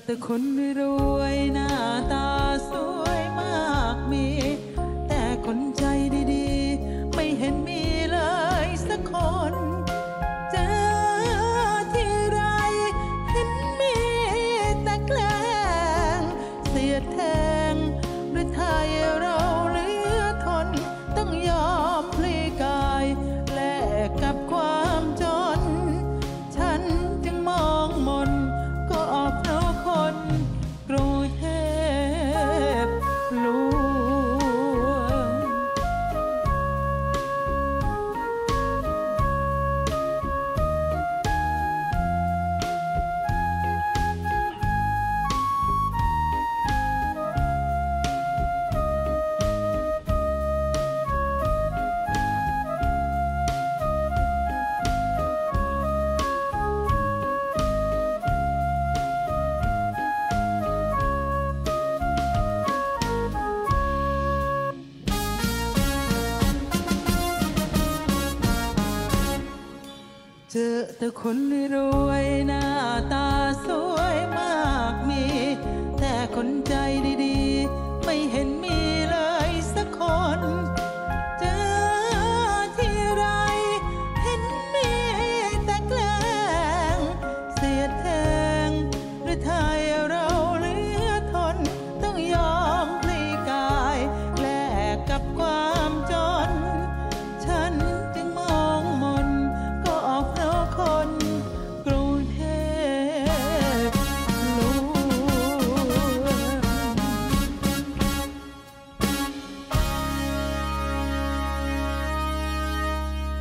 แต่คนรวยหน้าตาสวยมากมีแต่คนใจดีๆไม่เห็นมีเลยสักคนเจอที่ไรเห็นมีแต่แกล้งเสียดแทงหรือไทยเราเหลือทนต้องยอมพลีกายแลกกับความจนฉันจึงมองมนก็เพราะคนกรุงเทพลวงเจอแต่คนรวยหน้าตาสวยมากมีแต่คนใจดีๆไม่เห็นมีเลยสักคนเจอที่ไรเห็นมีแต่แกล้งเสียดแทงหรือไทย